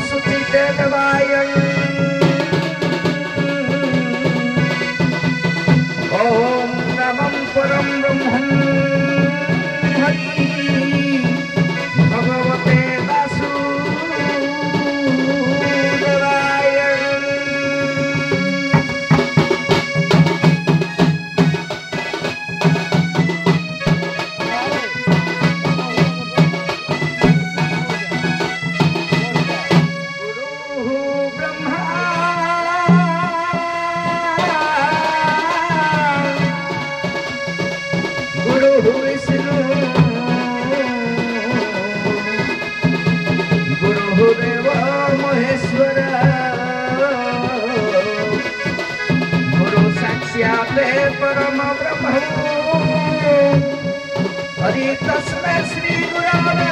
सुचि देवायं ओम नमः परम ब्रह्मं हरि भगवते वासुदेवाय परम ब्रह्म हरि तस्मै श्री गुरवे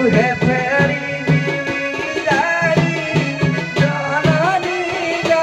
तुहे फेरी जाई जननी गा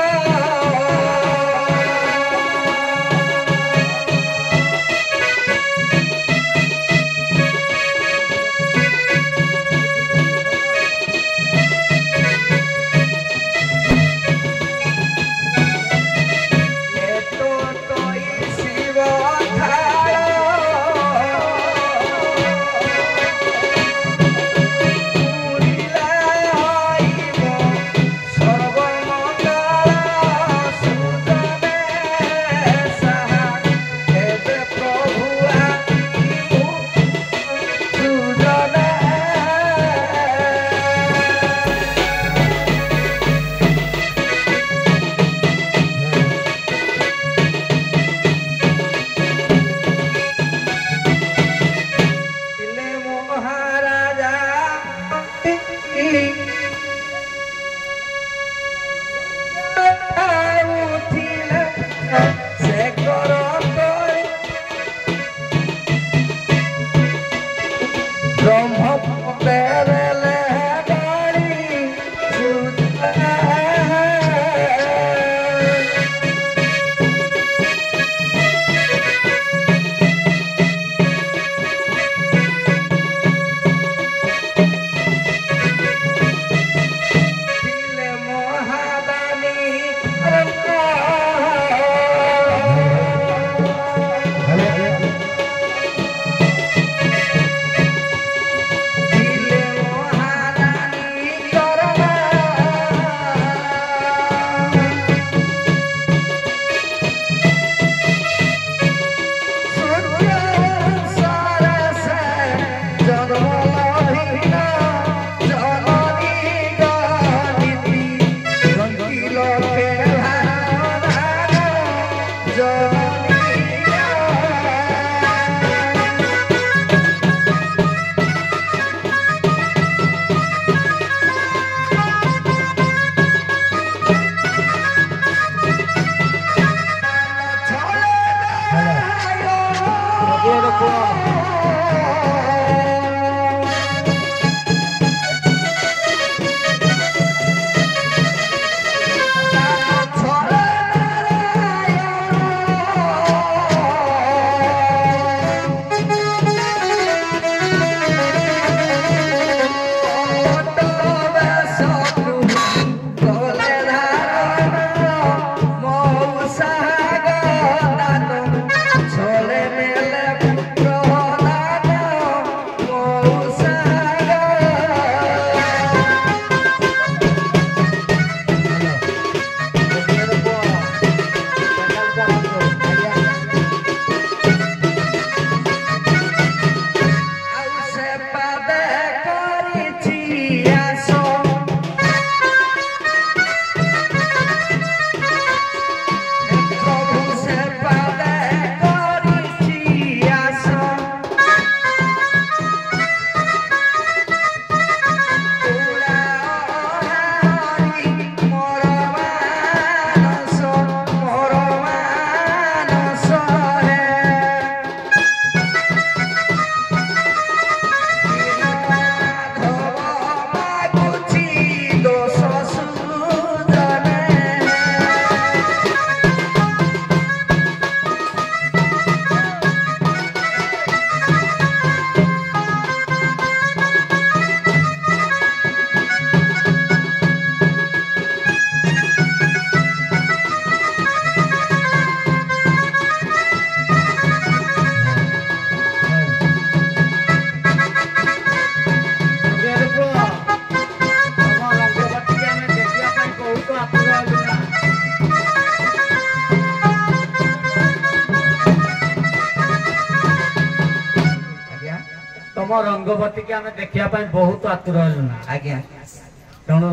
तुम रंगवती की आम देखा बहुत आतुर हेलुना आज्ञा तेणु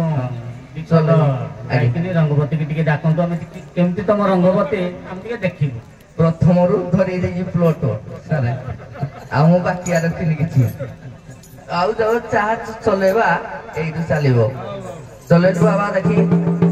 चलो रंगवती की डाकतु आम केमती तुम रंगवती आम देखू प्रथम रु धरी प्लट सारे आम बाकी रखनी कि आउ चार्ज चलेबा यही चलो चलेबू बाबा देखी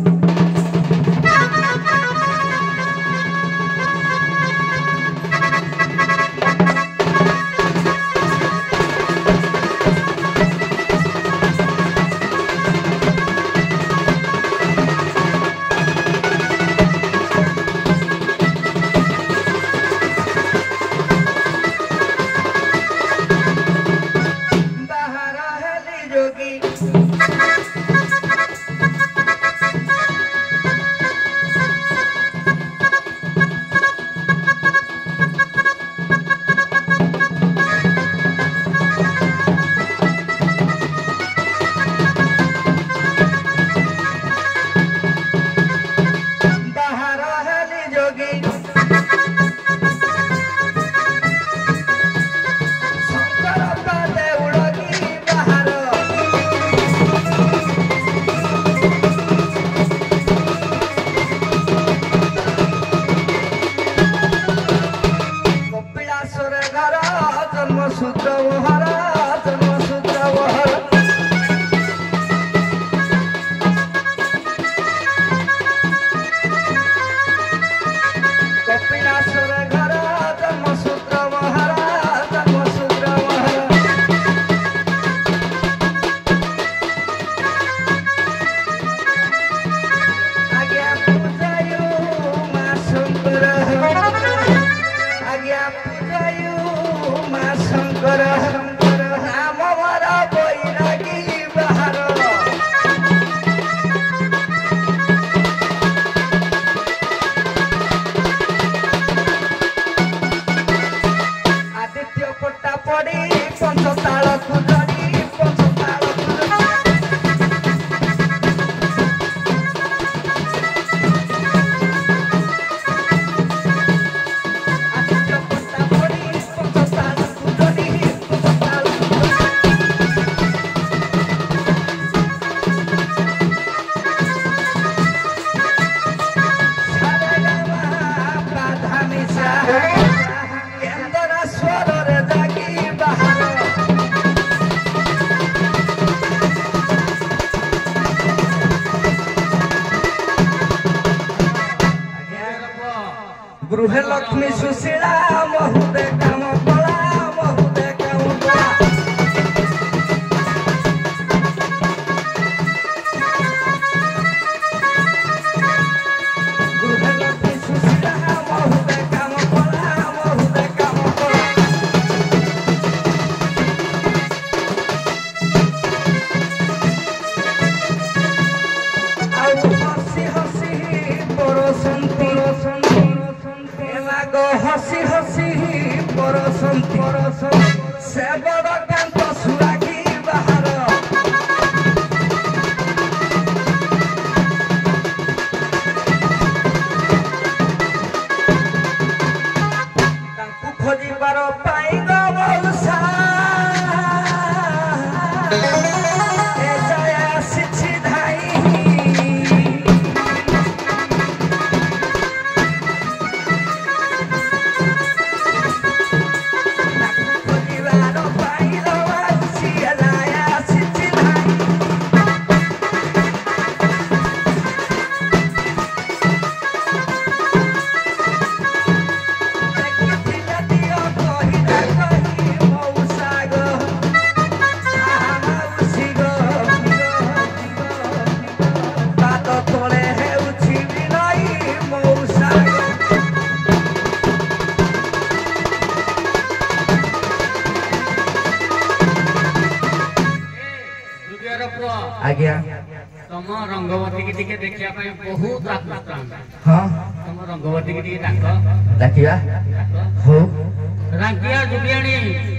आज्ञा तुम रंगवती की टिके देखिया ପାଇଁ बहुत आकृष्ट हाँ तुम रंगवती की टिके डाक डाकिया हो रांकिया जुबियाणी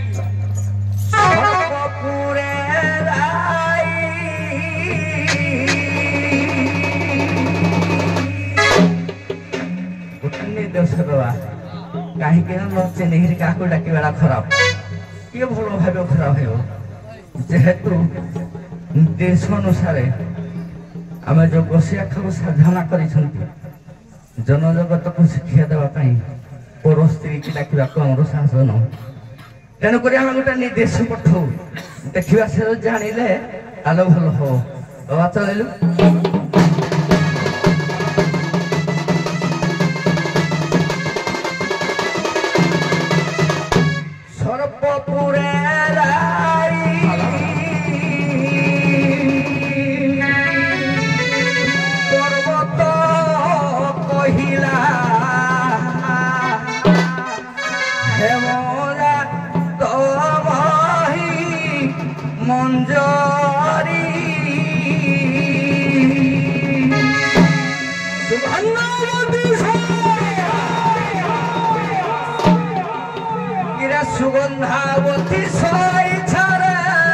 सर्वपुरे राई उतने देशरवा कहीं के नचे नहीं काको डाकी बेला खराब ये भल भाव खराब हो जेहेतु देश अनुसार आम जो गोसियाखा को साधना कर जनजगत को शिक्षा देवाई पौर स्त्री की डाकवा आम शासन तेणुक आम गोटे निर्देश पठाऊ देखा से जानिले आलो भल हो बाबा चलू सर्वपुरे पर्वत कहिला हेमरा तमहि मंजरी सुगंधावती सोई छरे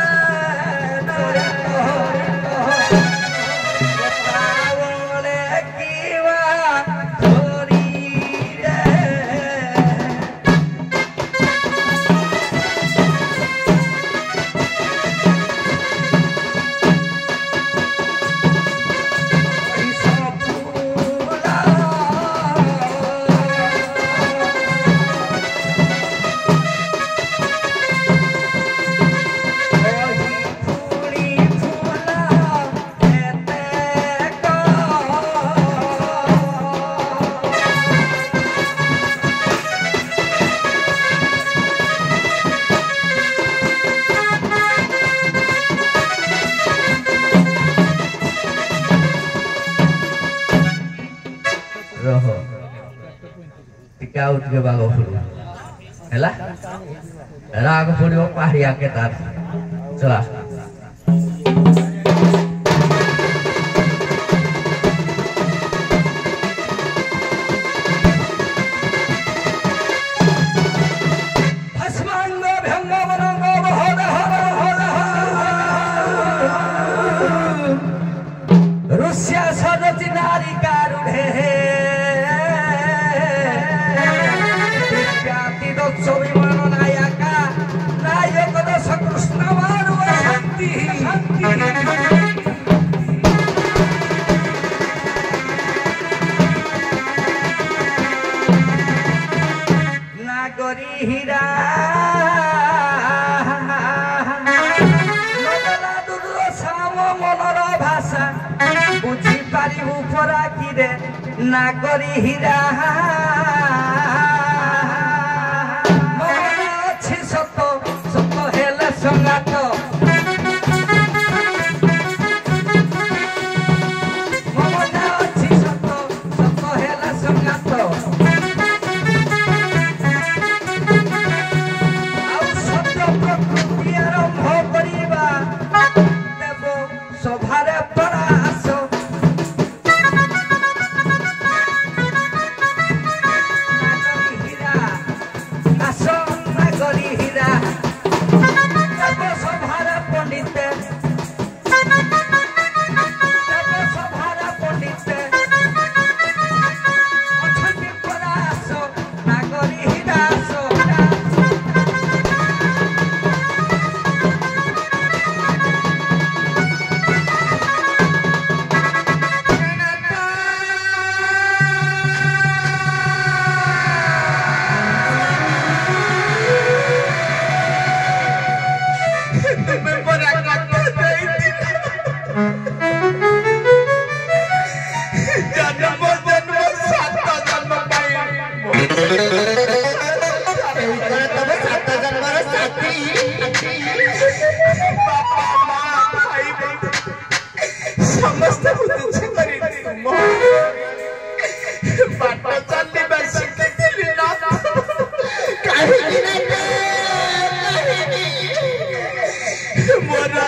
रहो टिका उठ के बागो फुड़ो हैला राग फुड़ो पहाड़िया के तार चला रुष्या सदति नारी कारुढे नायका नायक दश कृष्ण शांति नागरी हीरा मनर भाषा बुझी पारिबु फराकी रे नागरी हीरा संगात ममता अच्छी सत सत हेला संगात आउ सत्य प्रकृति आरंभ करिबा देव सभारे प्रयास नागरी हीरा आस नागरी हीरा मोर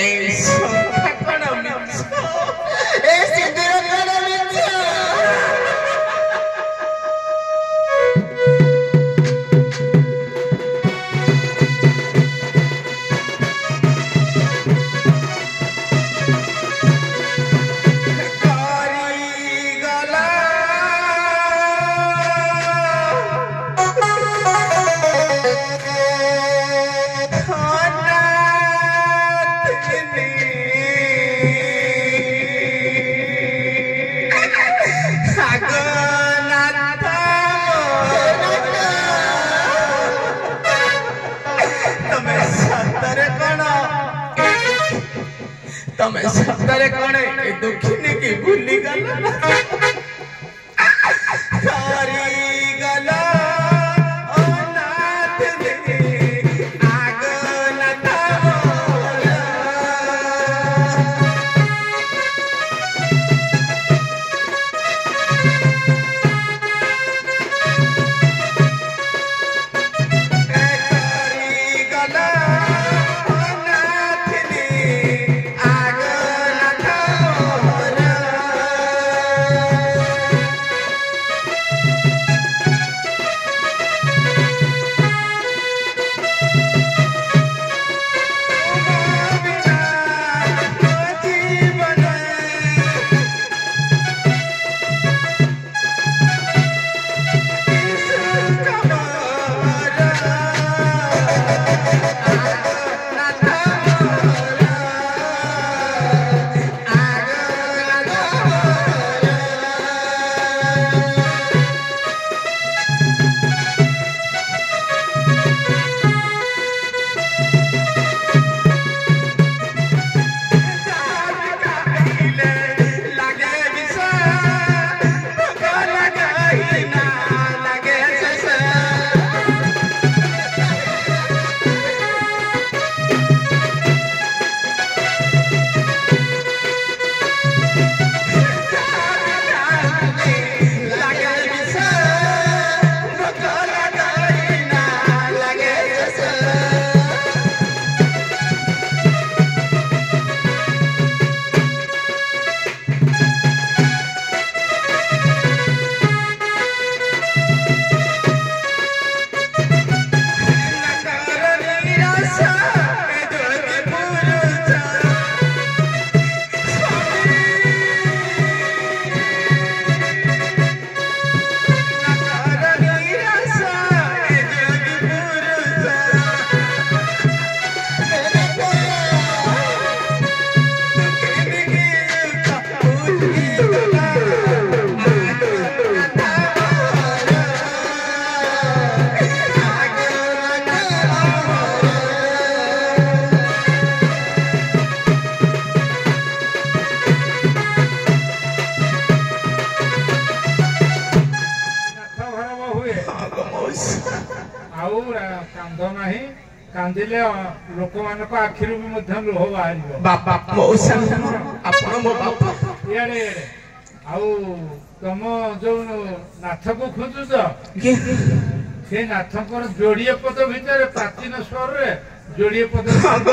तमे सप्तारे कौन है दुखिनी की भूली गला सारी गला ओ नाथ दे आग न थावला सारी गला ओ नाथ दे कांदिले लोक मान को आखिर भी मध्य लुह बाहर बापा मौसा आपण मो बापा इे आउ तुम जो नाथ को खोजुच से नाथ जोड़िए पद भितर प्राचीन स्वर रे जोड़िए पद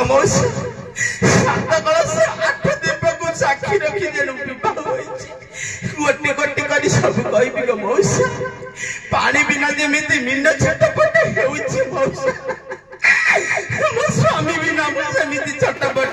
साक्षी रखी गोटे गोटे कर सब कह मौसा पानी बिना जमी मीन छटपट मौसा मो स्वामी बिना सेमती छटपट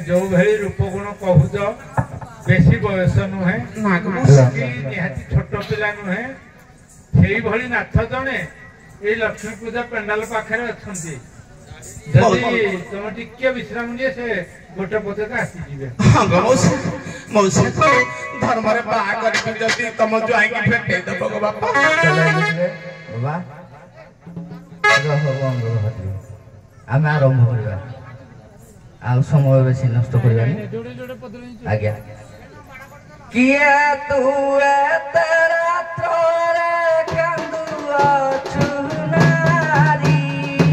जो भली रूप गुण कहूच बेसी बयस नुहे निहाती छोट पिला नुहे से भली नाथ जड़े ये लक्ष्मी पूजा पेंडाल पाखे अच्छा तुम टिके विश्राम दिए से गोटे पते आसीजे मौसा धर्म बाहर तुम ज्वाई भेटे दब बापा आम आरंभ करवा आ समय बेसी नष्ट करवा आज्ञा किए तू तेरा तोरे कंदुआ चुनारी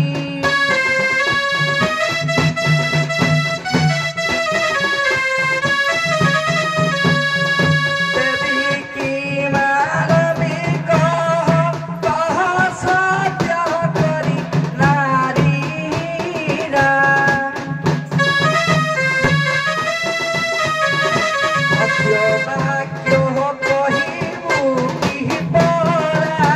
देवी की मानवी कह सत्य करी नारी रा वाक्य हो कहिबू की बोला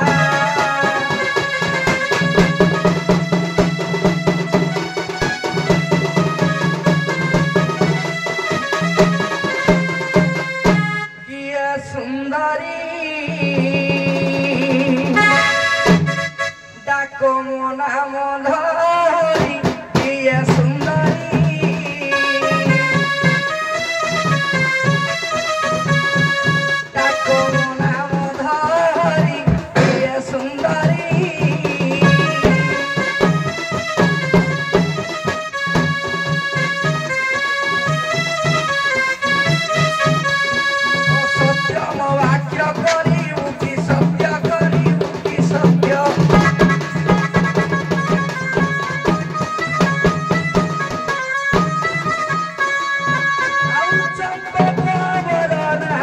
किया सुंदरी डाको मोना मोधरी किया सुंदरी डाको मोना मोधरी किया सुंदरी सत्यम वाक्य करी उकी सत्य करी उकी सत्य आउ चंपक बरना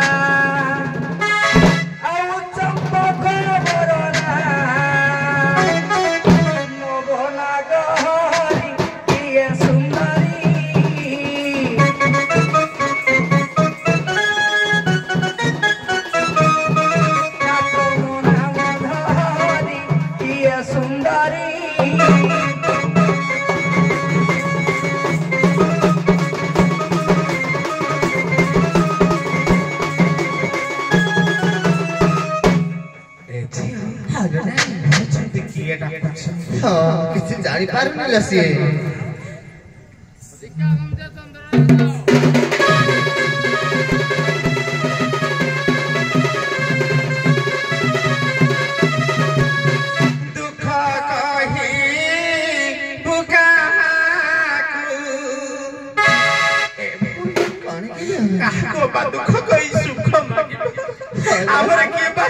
आउ चंपक बरना नवना गहरी किए सुंदरी डाको मोना मोधरी किए सुंदरी କିଛି ଜାଣିପାରୁନି ସିଏ ଦୁଃଖ କହି କାହାକୁ ବା ଦୁଃଖ କହି ସୁଖ ମାଗିବ ଆମର କିଏ ବା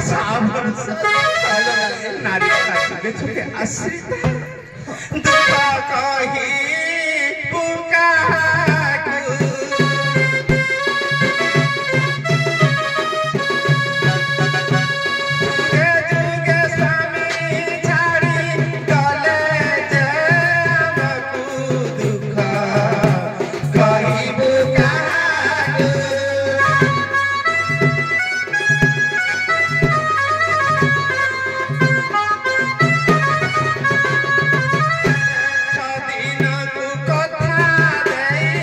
ନାରୀ ଛୁଟେ ଆସି ଦୁଃଖ କହି ଦିନକୁ କଥା ଦେଇ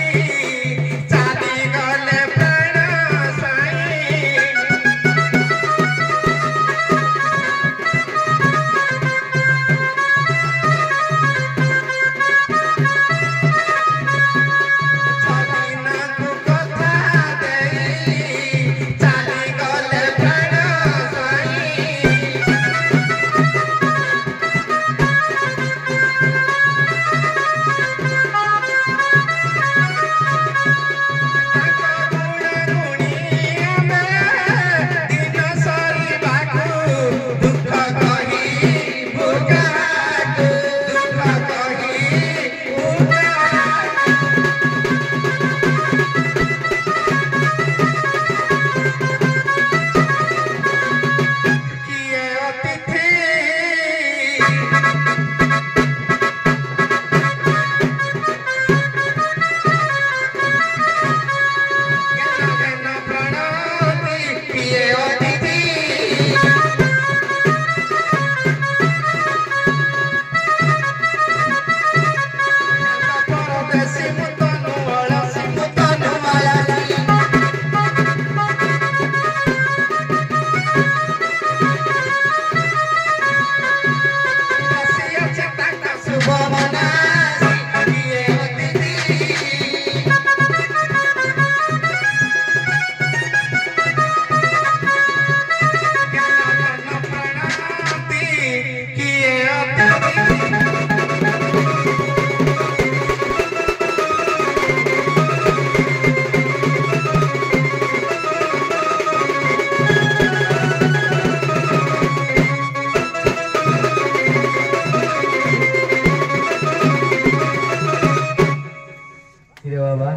ए बाबा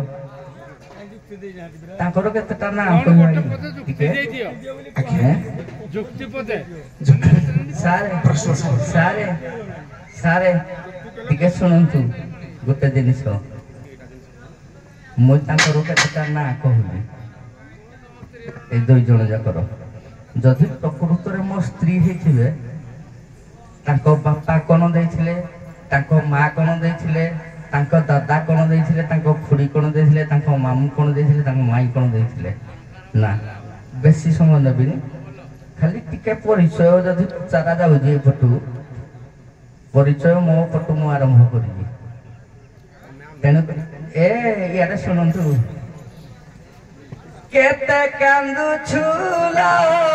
तांकर केतेटा नाम कौन कहै गोटे पदे जुक्ति दे दियो जुक्ति पदे सारे सारे सारे टिके सुनंतु गोटे जिनिस मुई तांकर केतेटा ना कहबी ए दुई जण जाकर जदि प्रकृत रे मो स्त्री हेथिबे तांको बापा कोन देथिले तांको मां कोन देथिले तांको दादा कोन देथिले तांको खुड़ी कोन देथिले तांको मामू कोन देथिले तांको माई कोन देथिले ना बेसी समय नबिनी खाली टिके परिचय जदि चारा जाउ जे फटू परिचय मो फटू मो आरंभ करी तेन ए यारे सुनंतु केते कांदु छुला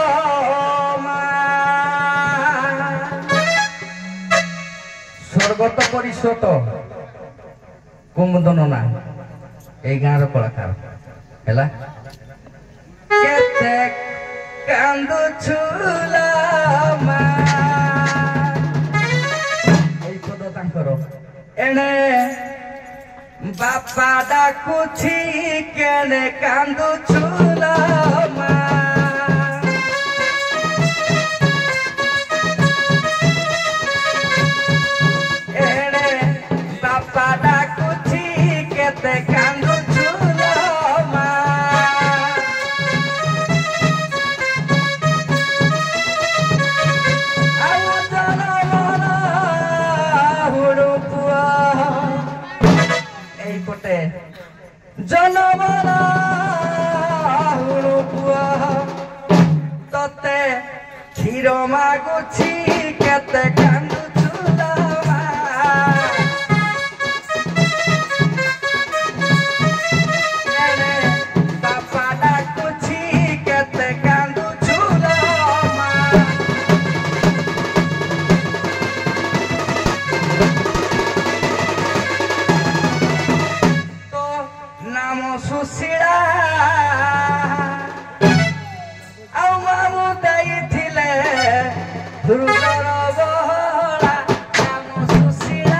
स्वर्गत परिषद कुमुदन ना ए गाँव कलाकार है केते कांदु छुला पद तांकर एणे बापा डाकुछि केने कांदु छुला एणे बापा डाकुछि केते कांदु छुला जनबरा तते क्षीर मागुछि केते कांदु छुला बापा डाकुछि केते कांदु छुला नाम सुशीला आउ मामू देइथिले दुर्गर बहला नाम सुशीला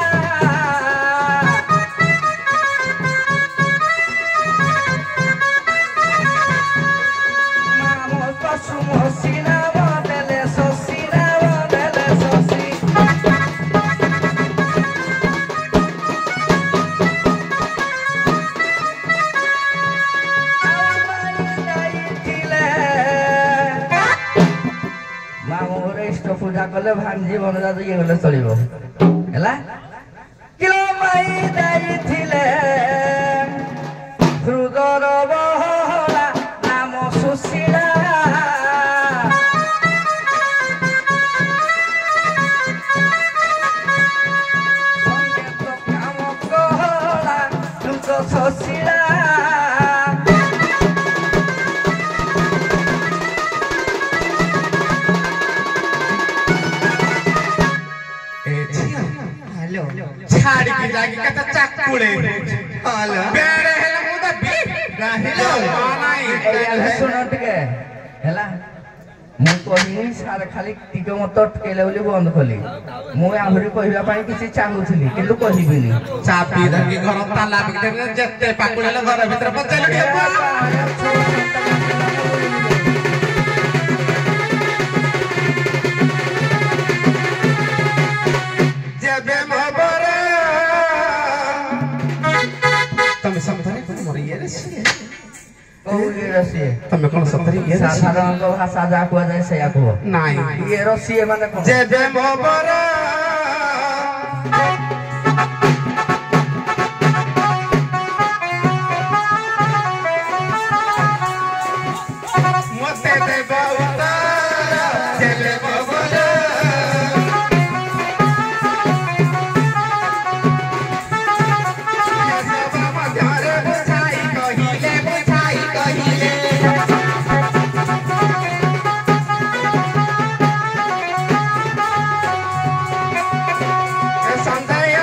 मामू पशु मसीना बदले ससीना बदले ससी पूजा कले भांजी बन जा ये गले चलिबो हैला किलो माई दाइथिले हृदर बहला नाम सुशीला संगीत काम कहला तुमको सुशीला छाड़ी की जागी कता चक्कुले हालो बेरे हेला मुदा बी गाहिलो मानाई ए सुनत के हैला मु कहिनी सार खाली टिके मत अटकेले बोली बंद कली मु आहुरी कहिबा पई किछि चाहूथली किंतु कहिबिनी चापी धरकी घर ताला बिकते जत्ते पाकुलेले घर भीतर पचले जेबे मबरे तमे समथरे कोन मोर ये रसी ओए रसी तमे कोन समथरे ये रसी साधारण भाषा जा कुआ जाय सेया को नाही ये रसी माने कोन जेबे मबरे मोते दे बहुता जेबे मबरे संध्या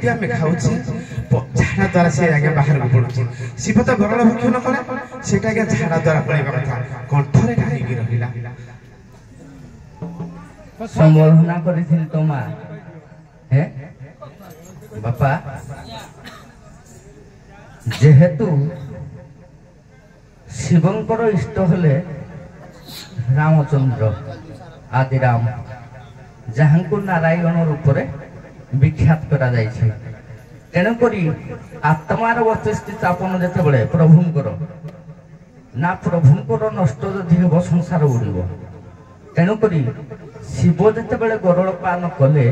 ରୁଟି ଆମେ ଖାଉଛେ ଝାଡ଼ା ଦ୍ୱାରା ସେ ଆଜ୍ଞା ବାହାରକୁ ପଡୁଛି। ଶିବ ତ ଗରଳ ଭକ୍ଷଣ କରେ, ସେଇଟା ଆଜ୍ଞା ଝାଡ଼ା ଦ୍ୱାରା ପଳେଇବା କଥା, କଣ୍ଠରେ କାହିଁକି ରହିଲା? ସମ୍ବୋଧନା କରିଥିଲି ତ ମା। ହେ ବାପା, ଯେହେତୁ ଶିବଙ୍କର ଇଷ୍ଟ ହେଲେ ରାମଚନ୍ଦ୍ର ଆଦିରାମ, ଯାହାଙ୍କୁ ନାରାୟଣ ରୂପରେ ବିଖ୍ୟାତ କରାଯାଇଛି। ତେଣୁକରି ଆତ୍ମାର ବସ୍ତିସ୍ଥି ସ୍ଥାପନ ଯେତେବେଳେ ପ୍ରଭୁଙ୍କର, ନା ପ୍ରଭୁଙ୍କର ନଷ୍ଟ ଯଦି ହେବ ସଂସାର ଉଡ଼ିବ। ତେଣୁକରି ଶିବ ଯେତେବେଳେ ଗରଳ ପାନ କଲେ,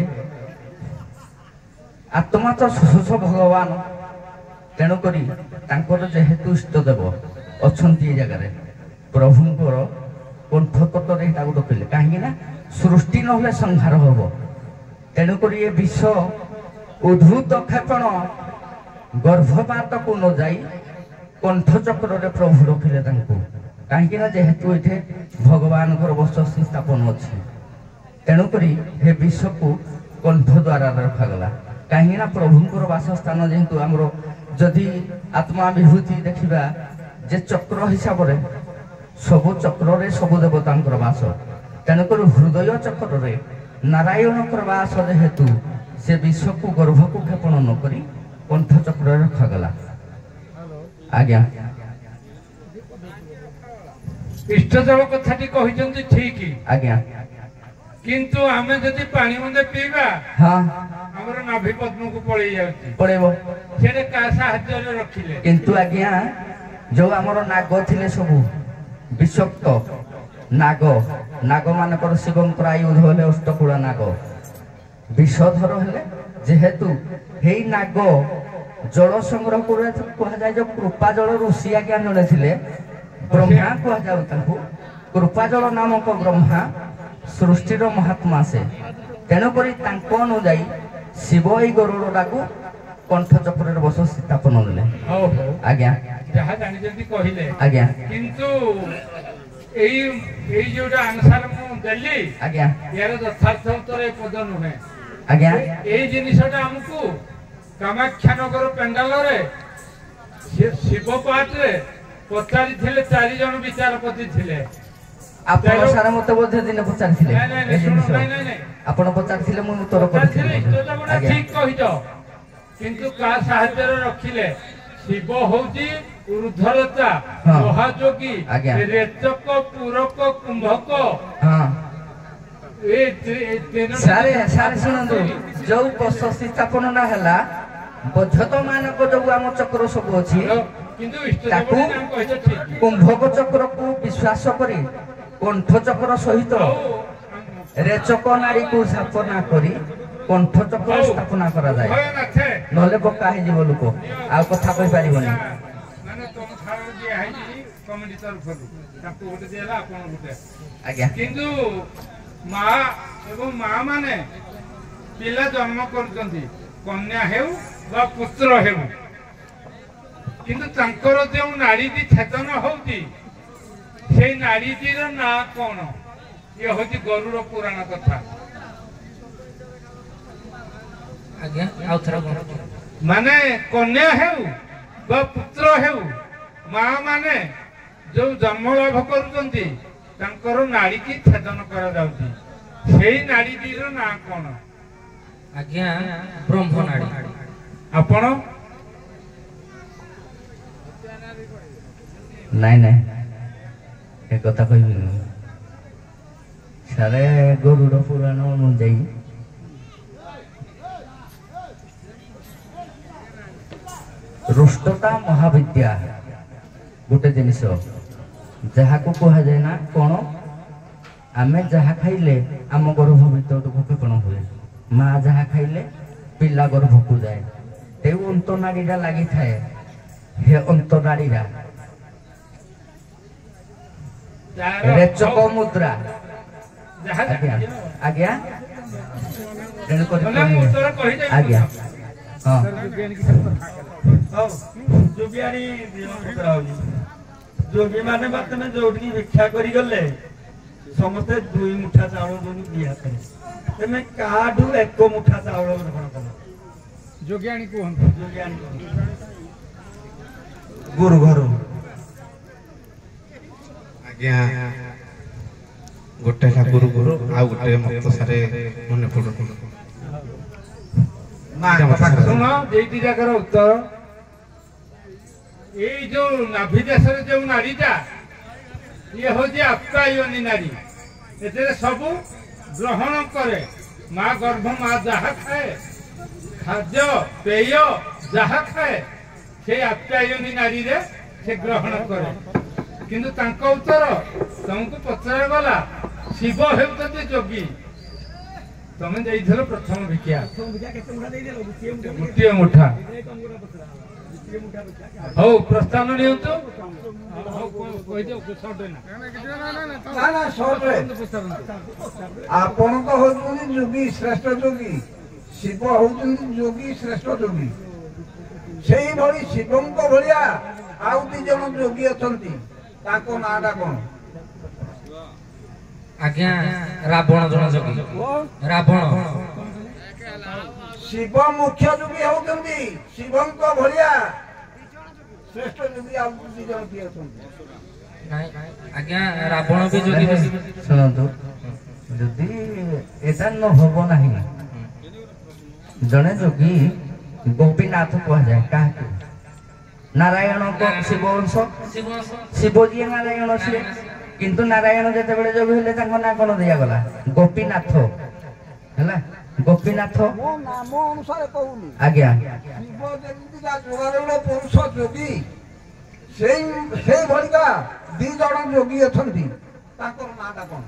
ଆତ୍ମା ତ ସ୍ୱ ଭଗବାନ, ତେଣୁକରି ତାଙ୍କର ଯେହେତୁ ଇଷ୍ଟଦେବ ଅଛନ୍ତି ଏ ଜାଗାରେ, ପ୍ରଭୁଙ୍କର କଣ୍ଠକଟରେ ଏଟାକୁ ଡକିଲେ, କାହିଁକି ନା ସୃଷ୍ଟି ନହେଲେ ସଂହାର ହବ। ତେଣୁକରି ଏ ବିଷ ଉଦ୍ଭୁତ କ୍ଷେପଣ ଗର୍ଭପାତକୁ ନ ଯାଇ କଣ୍ଠଚକ୍ରରେ ପ୍ରଭୁ ରଖିଲେ ତାଙ୍କୁ, କାହିଁକି ନା ଯେହେତୁ ଏଠି ଭଗବାନଙ୍କର ବସତି ସ୍ଥାପନ ଅଛି। ତେଣୁକରି ଏ ବିଷକୁ କଣ୍ଠ ଦ୍ୱାରା ରଖାଗଲା, କାହିଁକି ନା ପ୍ରଭୁଙ୍କର ବାସସ୍ଥାନ ଯେହେତୁ ଆମର ଯଦି ଆତ୍ମା ବିଭୂତି ଦେଖିବା ଯେ ଚକ୍ର ହିସାବରେ ସବୁ ଚକ୍ରରେ ସବୁ ଦେବତାଙ୍କର ବାସ। ତେଣୁକରି ହୃଦୟ ଚକ୍ରରେ ନାରାୟଣଙ୍କର ବାସ ଯେହେତୁ ସେ ବିଷକୁ ଗର୍ଭକୁ କ୍ଷେପଣ ନ କରି କଣ୍ଠ ଚକ୍ରରେ ରଖାଗଲା। ଆଜ୍ଞା, ଇଷ୍ଟଦେବ କଥାଟି କହିଛନ୍ତି ଠିକ, ଆଜ୍ଞା, କିନ୍ତୁ ଆମେ ଯଦି ପାଣି ମୁନ୍ଦେ ପିଇବା ହଁ ଆମର ନାଭି ପଦ୍ମକୁ ପଳେଇ ଯାଉଛି, ପଳେଇବ। ସେଟା କାହା ସାହାଯ୍ୟରେ ରଖିଲେ? କିନ୍ତୁ ଆଜ୍ଞା, ଯୋଉ ଆମର ନାଗ ଥିଲେ ସବୁ ବିଷକ୍ତ ନାଗ, ନାଗ ମାନଙ୍କର ଶିବଙ୍କର ଆୟୁଧ ହେଲେ ଅଷ୍ଟକୁଳା ନାଗ, ବିଷଧର ହେଲେ। ଯେହେତୁ ହେଇ ନାଗ ଜଳ ସଂଗ୍ରହ করে କୁହାଯାଏ, ଯୋଉ କୃପା ଜଳ ଋଷି ଆଜ୍ଞା ଜଣେ ଥିଲେ, ବ୍ରହ୍ମା କୁହାଯାଉ ତାଙ୍କୁ। କୃପା ଜଳ ନାମକ ବ୍ରହ୍ମା ସୃଷ୍ଟିର ମହାତ୍ମା ସେ। ତେଣୁକରି ତାଙ୍କ ଅନୁଯାୟୀ ଶିବ ଏଇ ଗରୁଡ଼ଟାକୁ କଣ୍ଠ ଚକ୍ରରେ ବସ ସ୍ଥାପନ ଦେଲେ। ହଉ ହଉ, ଆଜ୍ଞା, ଯାହା ଜାଣିଛନ୍ତି କହିଲେ। ଆଜ୍ଞା, କିନ୍ତୁ ଏଇ ଏଇ ଯୋଉଟା ଆନସାର ମୁଁ ଦେଲି, ଆଜ୍ଞା, ଏହାର ଯଥାର୍ଥ ଉତ୍ତର ଏ ପଦ ନୁହେଁ। ଆଜ୍ଞା, ଏଇ ଜିନିଷଟା ଆମକୁ କାମାକ୍ଷାନଗର ପେଣ୍ଡାଲରେ ଶିବ ପାଠରେ ପଚାରିଥିଲେ, 4 ଜଣ ବିଚାରପତି ଥିଲେ। ଆପଣ ସାରା ମତେ ବୋଧେ ଦିନ ପଚାରିଥିଲେ ନାଇଁ ନାଇଁ ଏ ଜିନିଷ। ନାଇଁ, ଆପଣ ପଚାରିଥିଲେ, ମୁଁ ଉତ୍ତର କରିଥିଲି। ଆଜ୍ଞା, ଠିକ କହିଛ, କିନ୍ତୁ କାହା ସାହାଯ୍ୟରେ ରଖିଲେ? ଶିବ ହଉଛି ଊର୍ଦ୍ଧ୍ୱରେତା, ହଁ। ମହାଯୋଗୀ, ଆଜ୍ଞା। ରେଚକ, ପୂରକ, କୁମ୍ଭକ। ହଁ ଏ ତିନୋଟି ସାରେ ସାରେ ଶୁଣନ୍ତୁ, ଯୋଉ ବସତି ସ୍ଥାପନଟା ହେଲା, ବୈଦ୍ୟତ ମାନଙ୍କ ଯୋଉ ଆମ ଚକ୍ର ସବୁ ଅଛି, କିନ୍ତୁ ତାକୁ ଇଷ୍ଟଦେବଟି ନାମ କହିଛ ଠିକ। କୁମ୍ଭକ ଚକ୍ରକୁ ବିଶ୍ୱାସ କରି କଣ୍ଠ ଚକ୍ର ସହିତ ରେଚକ ନାରୀକୁ ସ୍ଥାପନା କରି କଣ୍ଠ ଚକ୍ର ସ୍ଥାପନା କରାଯାଏ। ଭୟ ନଥାଏ। ନହେଲେ ବୋକା ହେଇଯିବ ଲୋକ, ଆଉ କଥା କହିପାରିବନି। ମାନେ ତମ ଥାଳରେ ଦିଆ ହେଇଛି କମିଟି ତରଫରୁ, ତାଙ୍କୁ ଗୋଟେ ଦିଆହେଲା, ଆପଣ ଗୋଟେ। ଆଜ୍ଞା, କିନ୍ତୁ ମା ଏବଂ ମା ମାନେ ପିଲା ଜନ୍ମ କରୁଛନ୍ତି, କନ୍ୟା ହେଉ ବା ପୁତ୍ର ହେଉ, କିନ୍ତୁ ତାଙ୍କର ଯେଉଁ ନାଡିଟି ଛେଦନ ହଉଛି, ସେଇ ନାଡିଟିର ନାଁ କଣ? ଇଏ ହଉଛି ଗରୁଡ଼ ପୁରାଣ କଥା। ଆଜ୍ଞା, ଆଉ ଥରେ ମାନେ କନ୍ୟା ହେଉ ବା ପୁତ୍ର ହେଉ, ମା ମାନେ ଯୋଉ ଜନ୍ମ ଲାଭ କରୁଛନ୍ତି, ତାଙ୍କର ନାଡିକି ଛେଦନ କରାଯାଉଛି, ସେଇ ନାଡିଟିର ନାଁ କଣ? ଆଜ୍ଞା, ବ୍ରହ୍ମନାଡି। ଆପଣ? ନାଇଁ ନାଇଁ, ଏ କଥା କହିବିନି। ସାରେ ଗରୁଡ଼ ପୁରାଣ ଅନୁଯାୟୀ ରୁଷ୍ଟତା ମହାବିଦ୍ୟା ଗୋଟେ ଜିନିଷ, ଯାହାକୁ କୁହାଯାଏ ନା କଣ, ଆମେ ଯାହା ଖାଇଲେ ଆମ ଗର୍ଭ ଭିତରକୁ କ୍ଷେପଣ ହୁଏ। ମା ଯାହା ଖାଇଲେ ପିଲା ଗର୍ଭକୁ ଯାଏ। ତେଣୁ ଅନ୍ତନାଡିଟା ଲାଗିଥାଏ, ହେ ଅନ୍ତନାଡିଟା ରେଚକ ମୁଦ୍ରା। ଆଜ୍ଞା, ଆଜ୍ଞା, ତେଣୁକରି ଆଜ୍ଞା, ହଁ, ଯୋଗୀ ମାନେ ବର୍ତ୍ତମାନ ଯୋଉଠିକି ଭିକ୍ଷା କରି ଗଲେ, ସମସ୍ତେ 2 ମୁଠା ଚାଉଳ ଦଉନି 2 ହାତରେ। ତମେ କାହାଠୁ 1 ମୁଠା ଚାଉଳ ଗ୍ରହଣ କଲ? जोगियाणी कहतु गुरु घर आज्ञा गोटे गुरु गुरु आउ गोटे मत सारे मन पड़ू शुण ये जगार उत्तर ये जो नाभि देश जो नारीटा ये हूँ आप्यायनी नारी ए सबू ग्रहण करे माँ गर्भ माँ जहा खाए खाद्य पेय जहा खाए से आप्यायनी नारी रे से ग्रहण करे किंतु तांको उत्तर तुमको पचरा गला शिव हेउतंती जोगी तमें जाइथिलो प्रथम भिक्षा गोटे मुठा हौ प्रस्थान नियंतु आपण तो होउछन जोगी श्रेष्ठ जोगी शिव होउछन जोगी श्रेष्ठ जोगी सेही भली शिवंक भलिया आउ दी जन जोगी अछंती ताको नाडा कोन आज्ञा रावण जन जोगी रावण शिव मुख्य जोगी होउछंती शिवंक भलिया श्रेष्ठ जोगी आउ दी जन की अछंती आज्ञा रावण भी जोगी ଶୁଣନ୍ତୁ ଯଦି ଏଟା ନ ହବ ନାହିଁ ଜଣେ ଯୋଗୀ ଗୋପୀନାଥ କୁହାଯାଏ କାହାକୁ ନାରାୟଣଙ୍କ ଶିବ ଅଂଶ ଶିବ ଯିଏ ନାରାୟଣ ସିଏ କିନ୍ତୁ ନାରାୟଣ ଯେତେବେଳେ ଯୋଗୀ ହେଲେ ତାଙ୍କ ନାଁ କଣ ଦିଆଗଲା ଗୋପୀନାଥ ହେଲା ଗୋପୀନାଥ ମୋ ନାମ ଅନୁସାରେ କହୁନି ଆଜ୍ଞା ଶିବ ଯେମିତିକା ଯୋଗାରଣ ପୁରୁଷ ଯୋଗୀ ସେଇ ଭଳିକା ଦି ଜଣ ଯୋଗୀ ଅଛନ୍ତି ତାଙ୍କର ନାଁଟା କଣ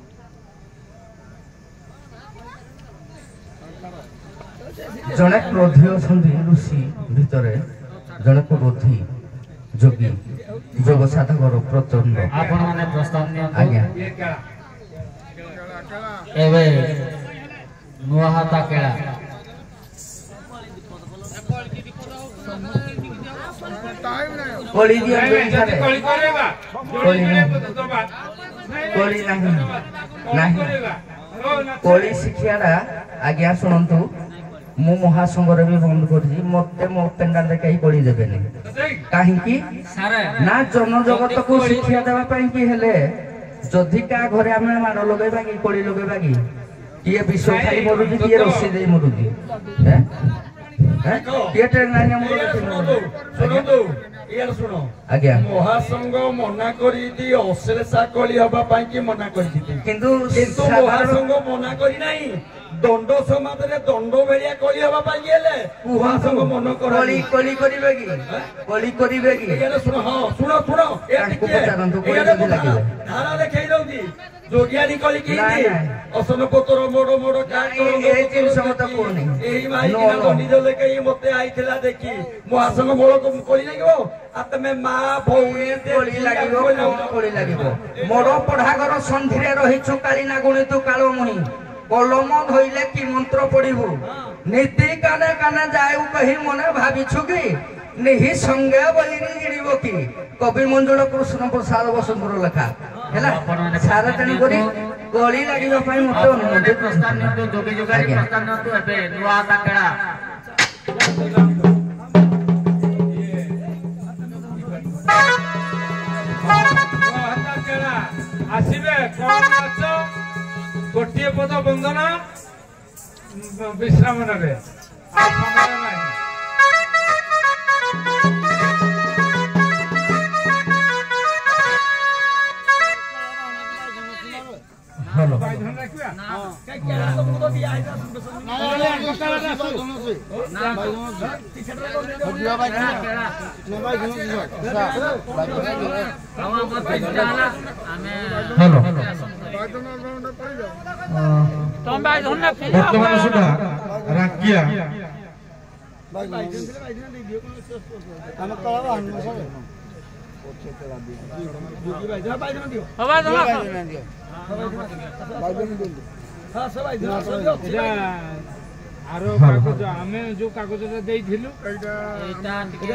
ଜଣେ କ୍ରୋଧୀ ଅଛନ୍ତି ଋଷି ଭିତରେ ଜଣେ କ୍ରୋଧୀ ଯୋଗୀ ଯୋଗ ସାଧକର ପ୍ରଚଣ୍ଡ ଆପଣ ମାନେ ପ୍ରସ୍ତାବ ନିଅନ୍ତୁ ଆଜ୍ଞା ଏବେ ନୂଆ ହାତା କେଳା କୋଳି ଦିଅନ୍ତୁ ଏଠାରେ। कळी करेगा कोळी जोड़ी नहीं। करे तो दबा कोळी नहीं नहीं कोळी शिक्षाटा आज्ञा शुणु मु महासंघर भी बंद करी मते मो पेंडाल कहीं कोड़ी देबेनी काहींकि ना जन जगत को शिक्षा देवा पई कि हेले जदि का घरे आमे माड़ लगेबा कि कोड़ी लगेबा कि किए विष खाई मरुजी किए रसी दे मरुजी हैं हैं किए ट्रेन लाइन मरुजी शुण आज्ञा महासंघ मना करी अश्लेषा कली हवा पाई कि मना करी किंतु किंतु महासंघ मना करी नहीं दंड समाज रे दंड बेलिया कली हवा पाई गेले महासंघ मन कोली कोली करिवे कि कोली करिवे कि एने सुनो हां सुनो सुनो ए तांको पचारंतु कोली जदि लागिले धारा देखाई दउदी जोगियानी कली कि नाय, नाय। असन पोतर मोड़ मोड़ काट नाय, ए जिनिस मत कोनी। एही माई नो, किना नो। बनी जले कई मते आइथिला देखि महासंघ मोड़ को कली लागिवो आ तमे मां भौणी कोली लागिबो कोली लागिबो मोर पढ़ागर संधिरे रहिछु काली नागुणी तू कालो मुही कलम धइले कि मंत्र पढ़िबु नीति काने काने जाऊ कहि मने भाबिछु कि निहि संगे बलिनी गिरिबो कि कवि मंजुळ कृष्ण प्रसाद वसुंधर लेखा हैला सारा तेन करी कोली लागिबा पई मते अनुमति प्रस्ताव नियंतु जोगी जोगारी प्रस्ताव नियंतु एबे नूआ हाता केळा आसबे कौन नाच गोटे पद बंदना विश्राम ने हेलो हेलो ବର୍ତ୍ତମାନ ସୁଦ୍ଧା ରାଙ୍କିଆ आरो कागज आमे जो कागज देइथिलु एटा टिके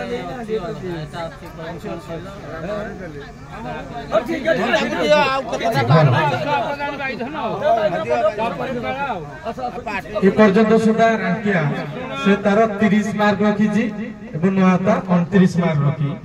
ठीक है एपर्यंत सुधा रांकिया से तार 30 मार्क रखी और नुआता 29 मार्क रखी।